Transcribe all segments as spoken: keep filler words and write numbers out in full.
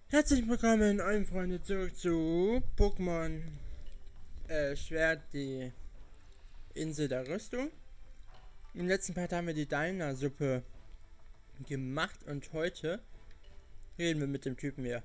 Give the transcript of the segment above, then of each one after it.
Herzlich willkommen, allen Freunde, zurück zu Pokémon äh, Schwert, die Insel der Rüstung. Im letzten Part haben wir die Diner-Suppe gemacht und heute reden wir mit dem Typen hier.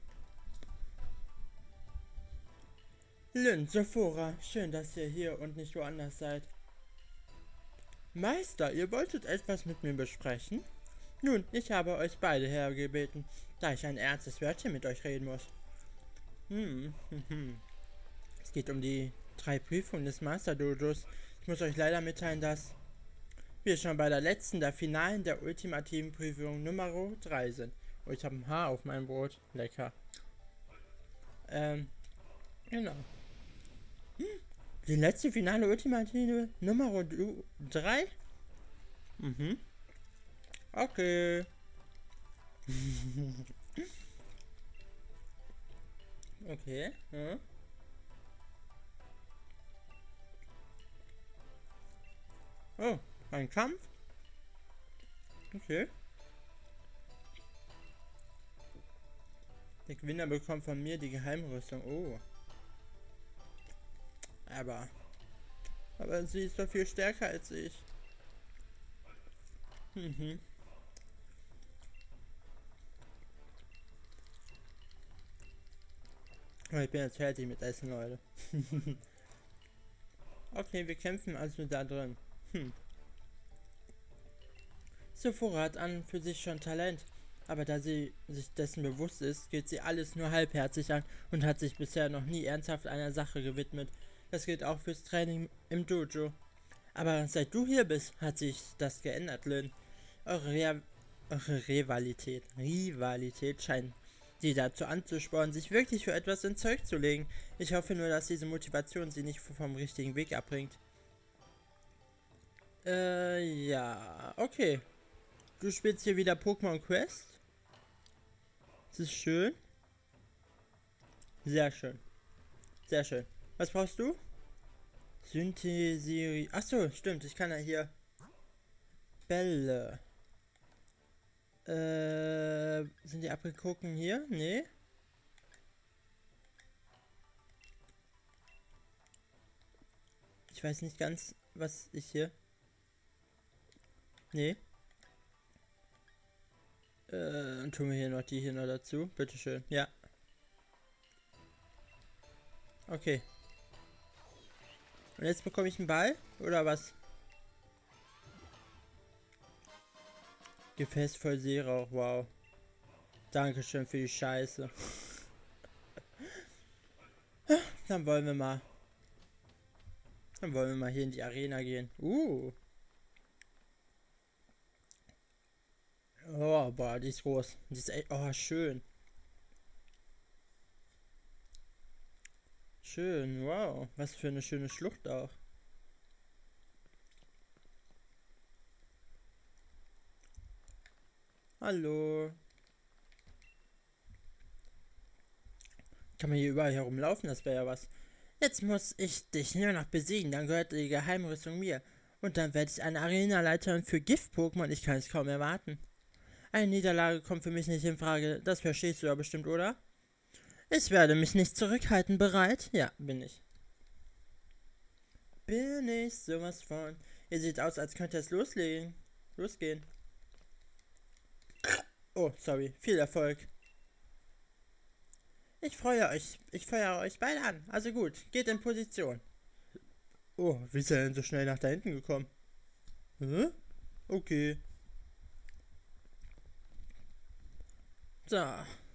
Lynn, Sephora, schön, dass ihr hier und nicht woanders seid. Meister, ihr wolltet etwas mit mir besprechen? Nun, ich habe euch beide hergebeten, da ich ein ernstes Wörtchen mit euch reden muss. Hm, hm, hm. Es geht um die drei Prüfungen des Master Dojos. Ich muss euch leider mitteilen, dass wir schon bei der letzten, der finalen, der ultimativen Prüfung Nummer drei sind. Oh, ich habe ein Haar auf meinem Brot. Lecker. Ähm, genau. Hm. Die letzte finale ultimative Nummer drei? Mhm. Okay. Okay. Ja. Oh, ein Kampf? Okay. Der Gewinner bekommt von mir die Geheimrüstung. Oh. Aber. Aber sie ist doch viel stärker als ich. Mhm. Oh, ich bin jetzt fertig mit Essen, Leute. Okay, wir kämpfen also da drin. Hm. Sephora hat an für sich schon Talent, aber da sie sich dessen bewusst ist, geht sie alles nur halbherzig an und hat sich bisher noch nie ernsthaft einer Sache gewidmet. Das gilt auch fürs Training im Dojo. Aber seit du hier bist, hat sich das geändert, Lynn. Eure, Re eure Rivalität, Rivalität scheint sie dazu anzuspornen, sich wirklich für etwas ins Zeug zu legen. Ich hoffe nur, dass diese Motivation sie nicht vom richtigen Weg abbringt. Äh, ja, okay. Du spielst hier wieder Pokémon Quest. Das ist schön. Sehr schön. Sehr schön. Was brauchst du? Synthesiri. Achso, stimmt. Ich kann ja hier Bälle. Äh, sind die Aprikoken hier? Nee. Ich weiß nicht ganz, was ich hier. Nee. Äh, und tun wir hier noch die hier noch dazu. Bitteschön. Ja. Okay. Und jetzt bekomme ich einen Ball? Oder was? Gefäß voll Seerauch, wow. Dankeschön für die Scheiße. Dann wollen wir mal. Dann wollen wir mal hier in die Arena gehen. Uh. Oh, boah, die ist groß. Die ist echt. Oh, schön. Schön, wow. Was für eine schöne Schlucht auch. Hallo. Kann man hier überall herumlaufen, das wäre ja was. Jetzt muss ich dich nur noch besiegen, dann gehört die Geheimrüstung mir. Und dann werde ich eine Arenaleiterin für Gift-Pokémon, ich kann es kaum erwarten. Eine Niederlage kommt für mich nicht in Frage, das verstehst du ja bestimmt, oder? Ich werde mich nicht zurückhalten, bereit? Ja, bin ich. Bin ich sowas von. Ihr seht aus, als könnte es loslegen. Losgehen. Oh, sorry. Viel Erfolg. Ich freue euch. Ich feuere euch beide an. Also gut, geht in Position. Oh, wie ist er denn so schnell nach da hinten gekommen? Hä? Okay. So.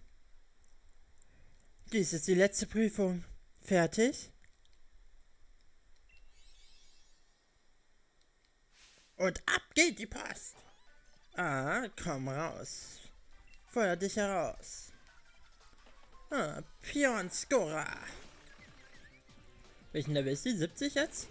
Dies ist die letzte Prüfung. Fertig? Und ab geht die Post. Ah, komm raus. Feuer dich heraus. Ah, Pion Skora. Welchen Level ist die? siebzig jetzt?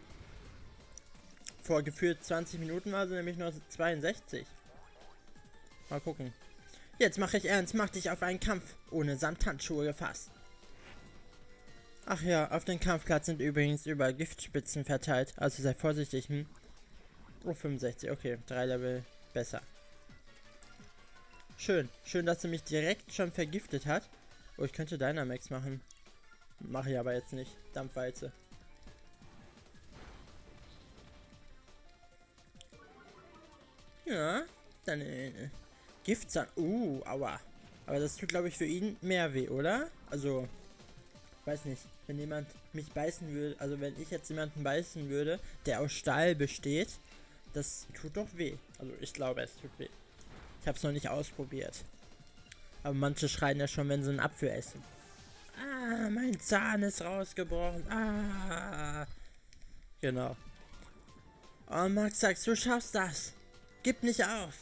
Vor gefühlt zwanzig Minuten war sie nämlich nur zweiundsechzig. Mal gucken. Jetzt mache ich ernst, mach dich auf einen Kampf ohne Samthandschuhe gefasst. Ach ja, auf dem Kampfplatz sind übrigens überall Giftspitzen verteilt, also sei vorsichtig, hm? Oh, fünfundsechzig, okay, drei Level besser. Schön. Schön, dass sie mich direkt schon vergiftet hat. Oh, ich könnte Dynamax machen. Mache ich aber jetzt nicht. Dampfwalze. Ja, dann äh, Giftzahn. Uh, aua. Aber das tut, glaube ich, für ihn mehr weh, oder? Also, weiß nicht. Wenn jemand mich beißen würde, also wenn ich jetzt jemanden beißen würde, der aus Stahl besteht, das tut doch weh. Also ich glaube, es tut weh. Ich habe es noch nicht ausprobiert. Aber manche schreien ja schon, wenn sie einen Apfel essen. Ah, mein Zahn ist rausgebrochen. Ah. Genau. Oh, Max, sagst du schaffst das. Gib nicht auf.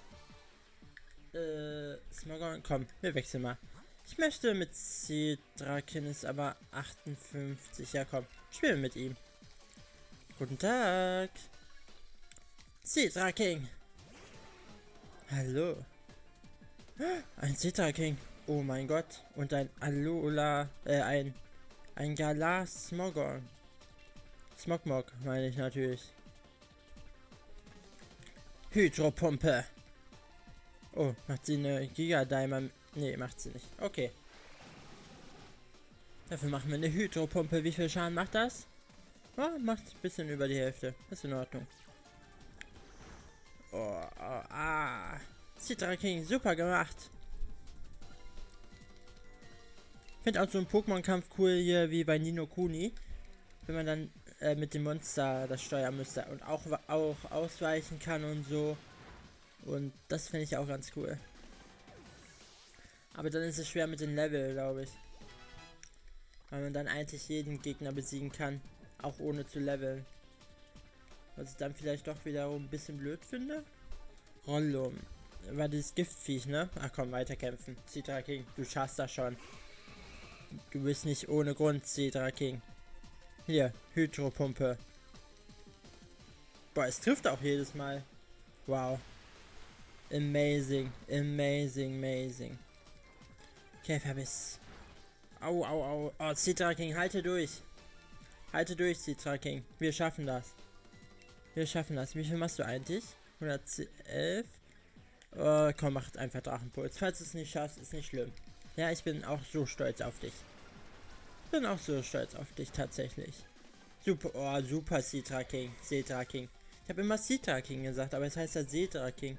Äh, Smogon, komm, wir wechseln mal. Ich möchte mit Cedric, ist aber achtundfünfzig. Ja, komm, spielen mit ihm. Guten Tag. Cedric. Hallo. Ein Cedric. Oh mein Gott. Und ein Alola, äh, ein, ein Galar Smogon. Smogmog, meine ich natürlich. Hydropumpe. Oh, macht sie eine Giga-Diamond? Nee, macht sie nicht. Okay. Dafür machen wir eine Hydropumpe. Wie viel Schaden macht das? Oh, macht ein bisschen über die Hälfte. Ist in Ordnung. Oh, oh ah. Cedric King, super gemacht. Ich finde auch so ein Pokémon-Kampf cool hier wie bei Nino Kuni. Wenn man dann äh, mit dem Monster das steuern müsste und auch, auch ausweichen kann und so. Und das finde ich auch ganz cool. Aber dann ist es schwer mit dem Level, glaube ich. Weil man dann eigentlich jeden Gegner besiegen kann. Auch ohne zu leveln. Was ich dann vielleicht doch wiederum ein bisschen blöd finde. Rollum. War dieses Giftviech, ne? Ach komm, weiterkämpfen. Cedric King, du schaffst das schon. Du bist nicht ohne Grund Cedric King. Hier, Hydropumpe. Boah, es trifft auch jedes Mal. Wow. Amazing, amazing, amazing. Käferbiss. Au, au, au. Oh, Cedric King, halte durch. Halte durch, Cedric King. Wir schaffen das. Wir schaffen das. Wie viel machst du eigentlich? hundertelf? Oh, komm, macht einfach Drachenpuls. Falls du es nicht schaffst, ist nicht schlimm. Ja, ich bin auch so stolz auf dich. Bin auch so stolz auf dich, tatsächlich. Super, oh, super Cedric King. Cedric King. Ich habe immer Cedric King gesagt, aber es heißt ja Cedric King.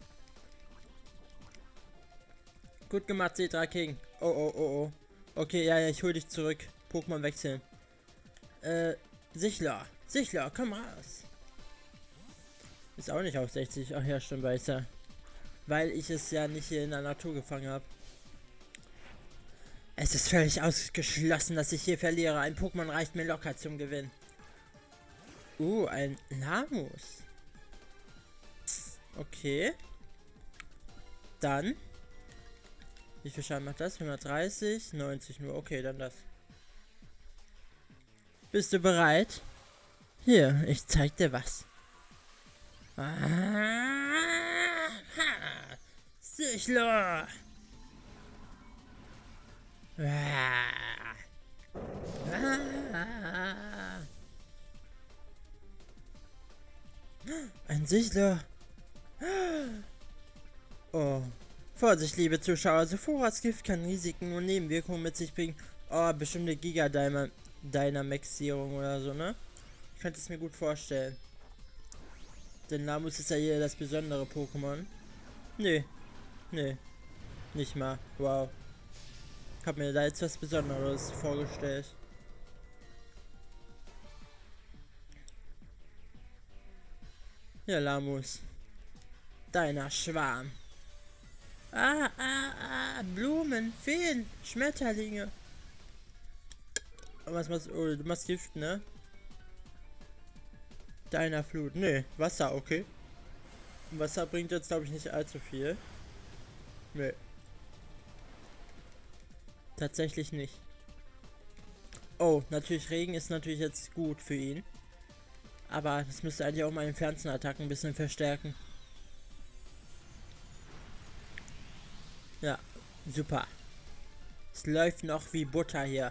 Gut gemacht, Cedric King. Oh, oh, oh, oh. Okay, ja, ja, ich hol dich zurück. Pokémon wechseln. Äh, Sichler. Sichler, komm raus. Ist auch nicht auf sechzig. Ach ja, stimmt, weiß er. Weil ich es ja nicht hier in der Natur gefangen habe. Es ist völlig ausgeschlossen, dass ich hier verliere. Ein Pokémon reicht mir locker zum Gewinn. Uh, ein Lamus. Okay. Dann. Wie viel Schaden macht das? hundertdreißig, neunzig nur. Okay, dann das. Bist du bereit? Hier, ich zeig dir was. Ah, Sichler! Ah, ah, ein Sichler! Oh. Vorsicht, liebe Zuschauer, so Vorratsgift kann Risiken und Nebenwirkungen mit sich bringen. Oh, bestimmte Giga-Dynamaxierung oder so, ne? Ich könnte es mir gut vorstellen. Denn Lamus ist ja hier das besondere Pokémon. Nee. Nee. Nicht mal. Wow. Ich habe mir da jetzt was Besonderes vorgestellt. Ja, Lamus. Deiner Schwarm. Ah, ah, ah, Blumen, Feen, Schmetterlinge. Was machst oh, du? Machst Gift, ne? Deiner Flut. Nee, Wasser, okay. Wasser bringt jetzt, glaube ich, nicht allzu viel. Nee. Tatsächlich nicht. Oh, natürlich Regen ist natürlich jetzt gut für ihn. Aber das müsste eigentlich auch meine Pflanzenattacken ein bisschen verstärken. Ja, super. Es läuft noch wie Butter hier.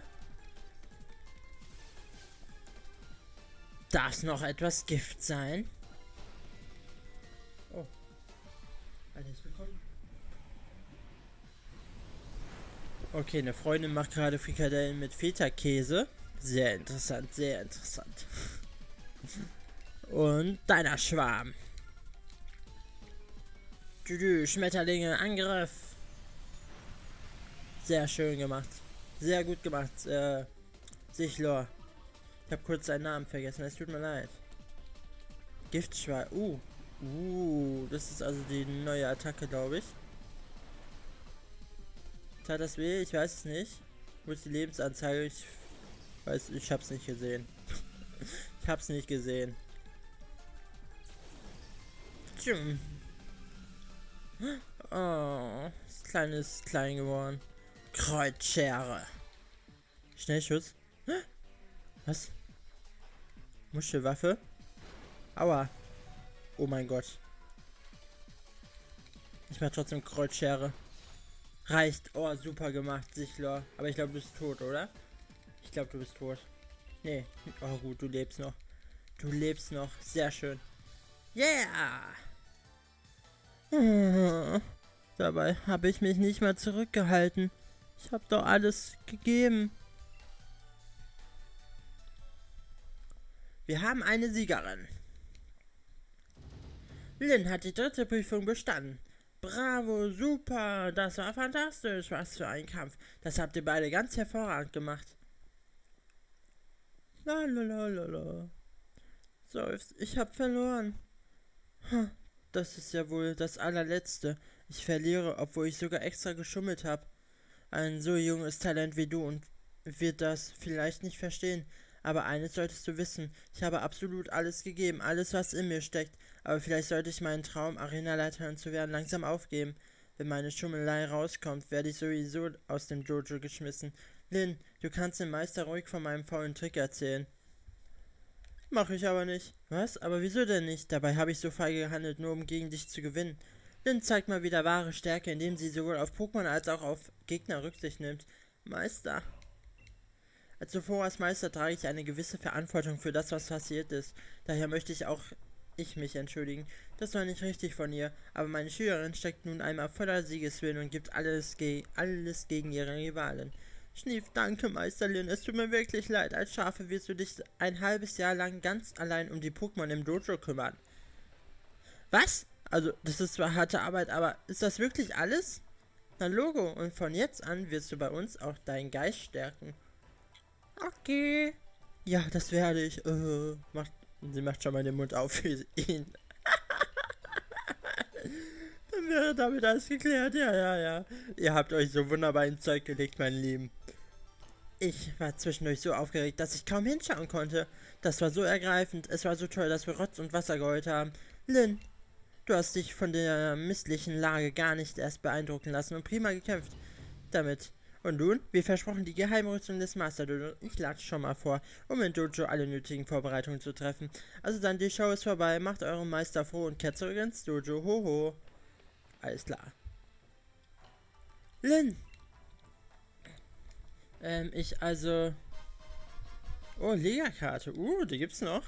Darf es noch etwas Gift sein? Oh. Alles bekommen. Okay, eine Freundin macht gerade Frikadellen mit Feta-Käse. Sehr interessant, sehr interessant. Und deiner Schwarm. Tüdü, Schmetterlinge, Angriff. Sehr schön gemacht. Sehr gut gemacht, äh, Sichlor. Ich habe kurz seinen Namen vergessen, es tut mir leid. Giftschwein. Uh. Uh, das ist also die neue Attacke, glaube ich. Tat das weh? Ich weiß es nicht. Wo ist die Lebensanzeige? Ich weiß, ich hab's nicht gesehen. Ich hab's nicht gesehen. Tschum. Oh, das Kleine ist klein geworden. Kreuzschere. Schnellschuss. Was? Muschelwaffe? Aua. Oh mein Gott. Ich mach trotzdem Kreuzschere. Reicht. Oh, super gemacht, Sichlor. Aber ich glaube, du bist tot, oder? Ich glaube, du bist tot. Nee. Oh gut, du lebst noch. Du lebst noch. Sehr schön. Yeah! Hm. Dabei habe ich mich nicht mal zurückgehalten. Ich habe doch alles gegeben. Wir haben eine Siegerin. Lynn hat die dritte Prüfung bestanden. Bravo, super, das war fantastisch. Was für ein Kampf. Das habt ihr beide ganz hervorragend gemacht. Lalalala. Seufzt, ich hab verloren. Das ist ja wohl das allerletzte. Ich verliere, obwohl ich sogar extra geschummelt habe. Ein so junges Talent wie du und wird das vielleicht nicht verstehen. Aber eines solltest du wissen, ich habe absolut alles gegeben, alles was in mir steckt. Aber vielleicht sollte ich meinen Traum, Arenaleiterin zu werden, langsam aufgeben. Wenn meine Schummelei rauskommt, werde ich sowieso aus dem Dojo geschmissen. Lynn, du kannst dem Meister ruhig von meinem faulen Trick erzählen. Mach ich aber nicht. Was? Aber wieso denn nicht? Dabei habe ich so feige gehandelt, nur um gegen dich zu gewinnen. Lynn zeigt mal wieder wahre Stärke, indem sie sowohl auf Pokémon als auch auf Gegner Rücksicht nimmt. Meister. Als Sephoras Meister trage ich eine gewisse Verantwortung für das, was passiert ist. Daher möchte ich auch ich mich entschuldigen. Das war nicht richtig von ihr, aber meine Schülerin steckt nun einmal voller Siegeswillen und gibt alles, ge alles gegen ihre Rivalen. Schnief, danke, Meister Lynn, es tut mir wirklich leid. Als Schafe wirst du dich ein halbes Jahr lang ganz allein um die Pokémon im Dojo kümmern. Was? Also, das ist zwar harte Arbeit, aber ist das wirklich alles? Na Logo, und von jetzt an wirst du bei uns auch deinen Geist stärken. Okay. Ja, das werde ich. Äh, macht, sie macht schon mal den Mund auf für ihn. Dann wäre damit alles geklärt. Ja, ja, ja. Ihr habt euch so wunderbar ins Zeug gelegt, meine Lieben. Ich war zwischendurch so aufgeregt, dass ich kaum hinschauen konnte. Das war so ergreifend. Es war so toll, dass wir Rotz und Wasser geheult haben. Lynn, du hast dich von der misslichen Lage gar nicht erst beeindrucken lassen und prima gekämpft. Damit. Und nun, wie versprochen, die Geheimrüstung des Master Dojo. Ich lade schon mal vor, um in Dojo alle nötigen Vorbereitungen zu treffen. Also dann, die Show ist vorbei. Macht euren Meister froh und kehrt zurück ins Dojo. Hoho. Alles klar. Lynn. Ähm, ich also... Oh, Lega-Karte. Uh, die gibt's noch.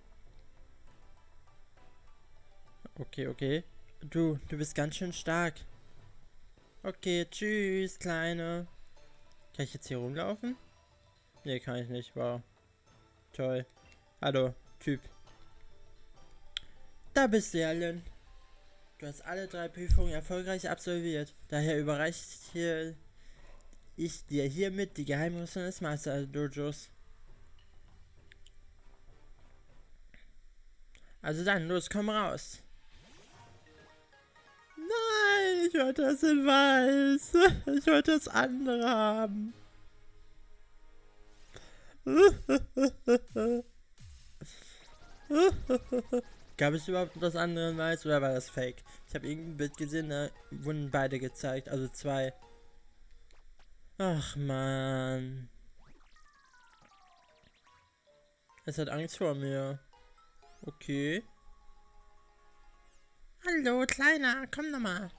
Okay, okay. Du, du bist ganz schön stark. Okay, tschüss, Kleine. Kann ich jetzt hier rumlaufen? Nee, kann ich nicht. Wow. Toll. Hallo, Typ. Da bist du ja, Lynn. Du hast alle drei Prüfungen erfolgreich absolviert. Daher überreiche ich, hier, ich dir hiermit die Geheimrüstung des Master Dojos. Also dann, los, komm raus. Nein, ich wollte das in weiß. Ich wollte das andere haben. Gab es überhaupt das andere in weiß oder war das fake? Ich habe irgendein Bild gesehen, da wurden beide gezeigt, also zwei. Ach man. Es hat Angst vor mir. Okay. Hallo, Kleiner, komm noch mal.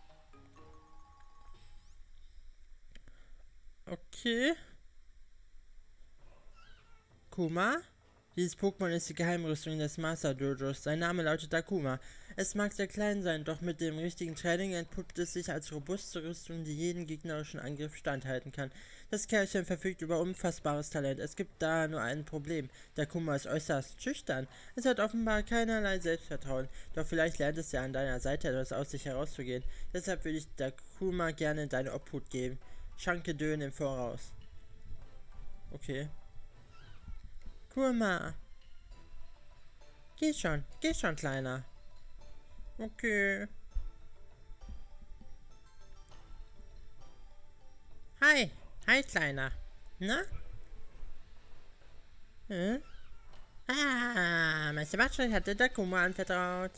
Okay. Kuma? Dieses Pokémon ist die Geheimrüstung des Master Dojos. Sein Name lautet Dakuma. Es mag sehr klein sein, doch mit dem richtigen Training entpuppt es sich als robuste Rüstung, die jeden gegnerischen Angriff standhalten kann. Das Kerlchen verfügt über unfassbares Talent. Es gibt da nur ein Problem. Dakuma ist äußerst schüchtern. Es hat offenbar keinerlei Selbstvertrauen. Doch vielleicht lernt es ja an deiner Seite etwas aus sich herauszugehen. Deshalb würde ich Dakuma gerne in deine Obhut geben. Schanke Dön im Voraus. Okay. Kurma. Geh schon, geh schon, Kleiner. Okay. Hi, hi, Kleiner. Na? Hm? Ah, Meister Batschel hatte Dakuma anvertraut.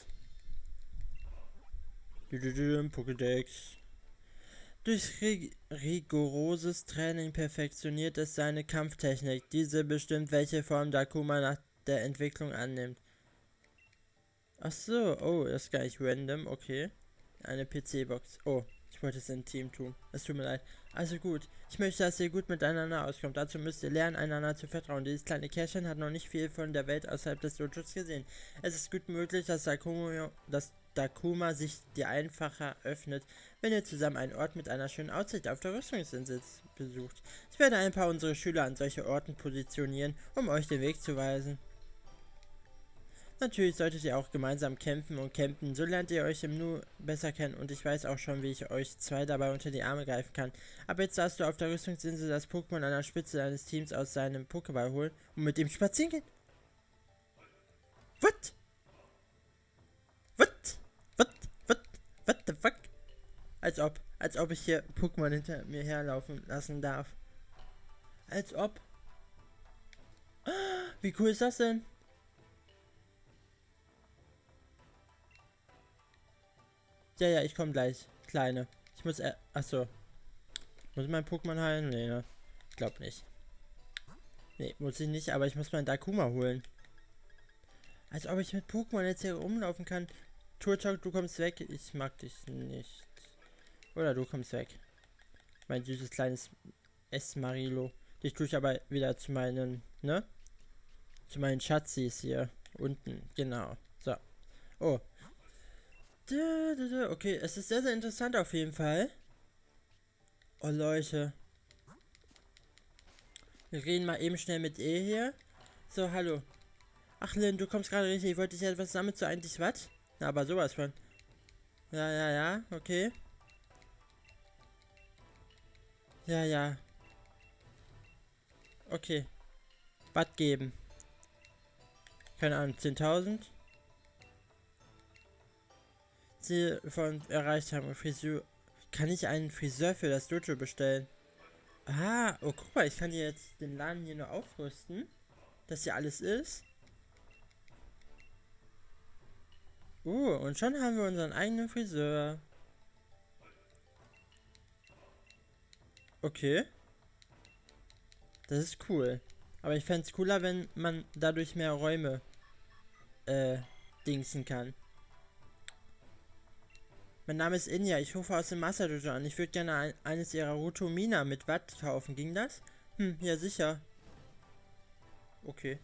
Pokédex. Durch rig rigoroses Training perfektioniert es seine Kampftechnik. Diese bestimmt, welche Form Dakuma nach der Entwicklung annimmt. Ach so, oh, das ist gar nicht random, okay. Eine P C-Box. Oh, ich wollte es in Team tun. Es tut mir leid. Also gut, ich möchte, dass ihr gut miteinander auskommt. Dazu müsst ihr lernen, einander zu vertrauen. Dieses kleine Kerlchen hat noch nicht viel von der Welt außerhalb des Dojos gesehen. Es ist gut möglich, dass Dakuma, dass Dakuma sich dir einfacher öffnet, wenn ihr zusammen einen Ort mit einer schönen Aussicht auf der Rüstungsinsel besucht. Ich werde ein paar unserer Schüler an solche Orten positionieren, um euch den Weg zu weisen. Natürlich solltet ihr auch gemeinsam kämpfen und campen, so lernt ihr euch im Nu besser kennen und ich weiß auch schon, wie ich euch zwei dabei unter die Arme greifen kann. Aber jetzt darfst du auf der Rüstungsinsel das Pokémon an der Spitze deines Teams aus seinem Pokéball holen und mit ihm spazieren gehen. What? What? What? What? What the fuck? Als ob, als ob ich hier Pokémon hinter mir herlaufen lassen darf. Als ob. Wie cool ist das denn? Ja, ja, ich komme gleich. Kleine. Ich muss er. Achso. Muss ich mein Pokémon heilen? Nee, ne? Ich glaube nicht. Nee, muss ich nicht, aber ich muss meinen Dakuma holen. Als ob ich mit Pokémon jetzt hier rumlaufen kann. Turtok, du kommst weg. Ich mag dich nicht. Oder du kommst weg. Mein süßes kleines Esmarilo. Dich tue ich aber wieder zu meinen, ne? Zu meinen Schatzis hier. Unten. Genau. So. Oh. Okay, es ist sehr, sehr interessant auf jeden Fall. Oh, Leute. Wir reden mal eben schnell mit E hier. So, hallo. Ach, Lynn, du kommst gerade richtig. Ich wollte dich etwas damit so eigentlich was? Na, aber sowas von. Ja, ja, ja. Okay. Ja, ja. Okay. Was geben? Keine Ahnung, zehntausend? Ziel von erreicht haben. Friseur. Kann ich einen Friseur für das Dojo bestellen? Ah, oh, guck mal, ich kann hier jetzt den Laden hier nur aufrüsten. Dass hier alles ist. Uh, und schon haben wir unseren eigenen Friseur. Okay. Das ist cool. Aber ich fände es cooler, wenn man dadurch mehr Räume äh, dingsen kann. Mein Name ist Inja, ich rufe aus dem Master Dojo an. Ich würde gerne ein, eines ihrer Rotomina mit Watt kaufen. Ging das? Hm, ja sicher. Okay.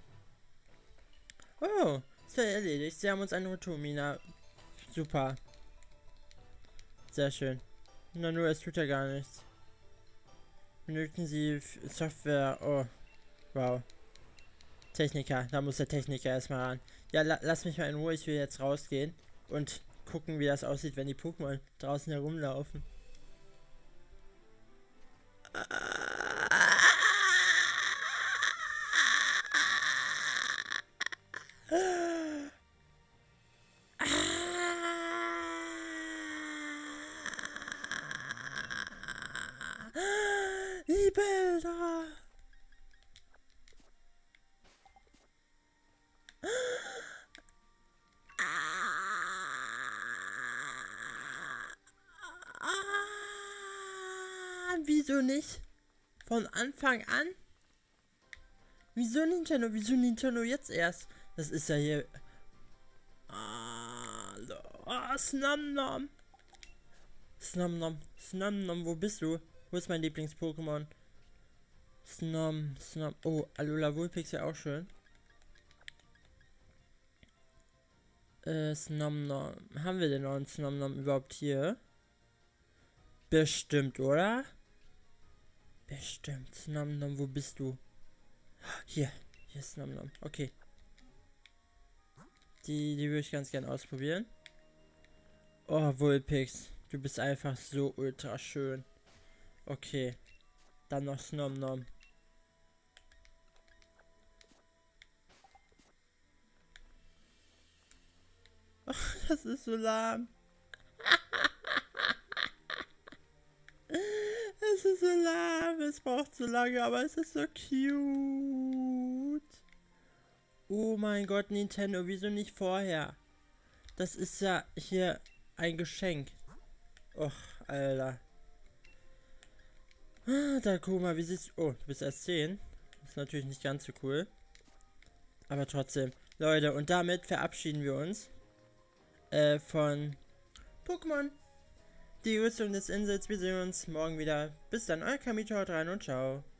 Oh, ist ja erledigt. Sie haben uns ein Rotomina. Super. Sehr schön. Na nur, es tut ja gar nichts. Benötigen Sie Software. Oh. Wow. Techniker. Da muss der Techniker erstmal ran. Ja, la lass mich mal in Ruhe. Ich will jetzt rausgehen. Und gucken, wie das aussieht, wenn die Pokémon draußen herumlaufen. Die Bilder! Wieso nicht? Von Anfang an? Wieso Nintendo? Wieso Nintendo jetzt erst? Das ist ja hier... Ah, oh, Snumnom. Snumnom. Snumnom, wo bist du? Wo ist mein Lieblings-Pokémon? Snom, Snom. Oh, Alola Vulpix ja auch schön. Äh, Snomnom. Haben wir denn noch einen Snomnom überhaupt hier? Bestimmt, oder? Bestimmt. Snomnom, wo bist du? Hier. Hier ist Snomnom. Okay. Die, die würde ich ganz gern ausprobieren. Oh, Vulpix. Du bist einfach so ultra schön. Okay. Dann noch Snomnom. Oh, das ist so lahm. Es ist so lahm. Es braucht so lange, aber es ist so cute. Oh mein Gott, Nintendo, wieso nicht vorher? Das ist ja hier ein Geschenk. Och, Alter. Ah, da guck mal, wie siehst du... Oh, du bist erst zehn. Ist natürlich nicht ganz so cool. Aber trotzdem. Leute, und damit verabschieden wir uns äh, von Pokémon. Die Rüstung des Insels. Wir sehen uns morgen wieder. Bis dann, euer Kamito, haut rein und ciao.